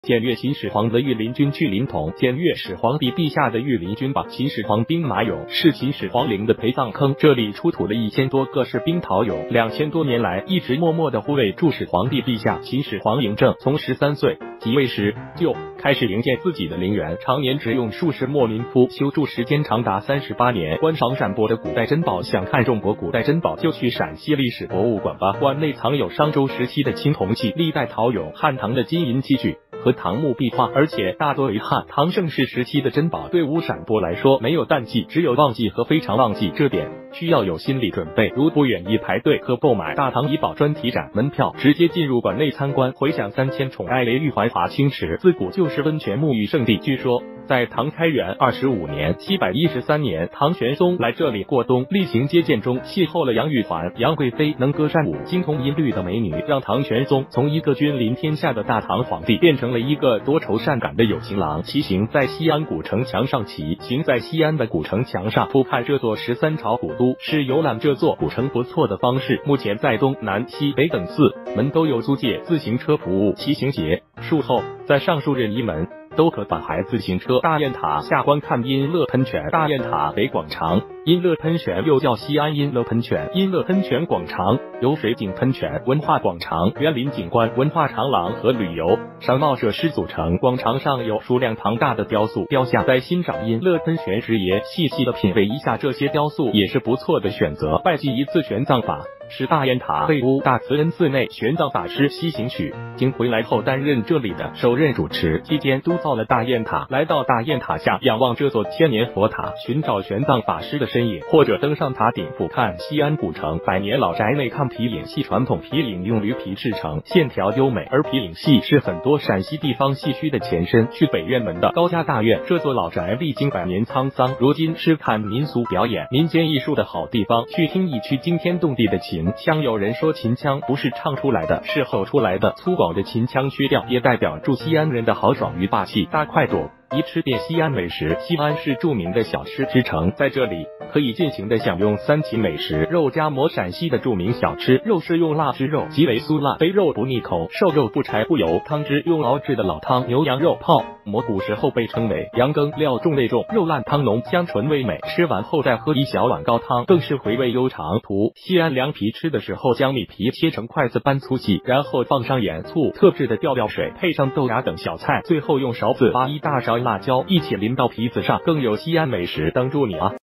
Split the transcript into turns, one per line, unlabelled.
检阅秦始皇的御林军去临潼，检阅始皇帝陛下的御林军吧。秦始皇兵马俑是秦始皇陵的陪葬坑，这里出土了1000多个士兵陶俑，2000多年来一直默默的护卫注始皇帝陛下。秦始皇嬴政从13岁即位时就开始营建自己的陵园，常年只用数十墨民夫修筑，时间长达38年。观赏陕博的古代珍宝，想看中国古代珍宝就去陕西历史博物馆吧，馆内藏有商周时期的青铜器、历代陶俑、汉唐的金银器具和唐墓壁画，而且大多为汉唐盛世时期的珍宝。对吴陕博来说，没有淡季，只有旺季和非常旺季，这点需要有心理准备。如不愿意排队和购买大唐遗宝专题展门票，直接进入馆内参观。回想3000宠爱雷玉环华清池自古就是温泉沐浴圣地，据说在唐开元25年713年，唐玄宗来这里过冬，例行接见中邂逅了杨玉环。杨贵妃能歌善舞、精通音律的美女，让唐玄宗从一个君临天下的大唐皇帝变成了一个多愁善感的有情郎。骑行在西安古城墙上，行在西安的古城墙上，俯瞰这座13朝古都，是游览这座古城不错的方式。目前在东南西北等4门都有租借自行车服务，骑行结束后在上述任意门都可返回自行车。大雁塔下观看音乐喷泉。大雁塔北广场音乐喷泉又叫西安音乐喷泉、音乐喷泉广场，有水景喷泉、文化广场、园林景观、文化长廊和旅游商贸设施组成。广场上有数量庞大的雕塑雕像，在欣赏音乐喷泉时也细细的品味一下这些雕塑，也是不错的选择。拜祭一次玄奘法是大雁塔贝乌大慈恩寺内玄奘法师西行曲经回来后担任这里的首任主持，期间督造了大雁塔。来到大雁塔下仰望这座千年佛塔，寻找玄奘法师的身影，或者登上塔顶俯瞰西安古城百年老宅内看皮影戏。传统皮影用驴皮制成，线条优美，而皮影戏是很多陕西地方戏区的前身。去北院门的高家大院，这座老宅历经百年沧桑，如今是看民俗表演、民间艺术的好地方。去听一曲惊天动地的秦腔，有人说秦腔不是唱出来的，是吼出来的。粗犷的秦腔曲调也代表住西安人的豪爽与霸气。大快朵一吃遍西安美食。西安是著名的小吃之城，在这里可以尽情的享用3秦美食。肉夹馍，陕西的著名小吃，肉是用腊汁肉，极为酥辣，肥肉不腻口，瘦肉不柴不油，汤汁用熬制的老汤牛羊肉泡馍，古时候被称为羊羹，料重味重，肉烂汤浓，香醇味美。吃完后再喝一小碗高汤，更是回味悠长。图西安凉皮，吃的时候将米皮切成筷子般粗细，然后放上盐醋、特制的吊料水，配上豆芽等小菜，最后用勺子把一大勺辣椒一起淋到皮子上，更有西安美食等住你啊！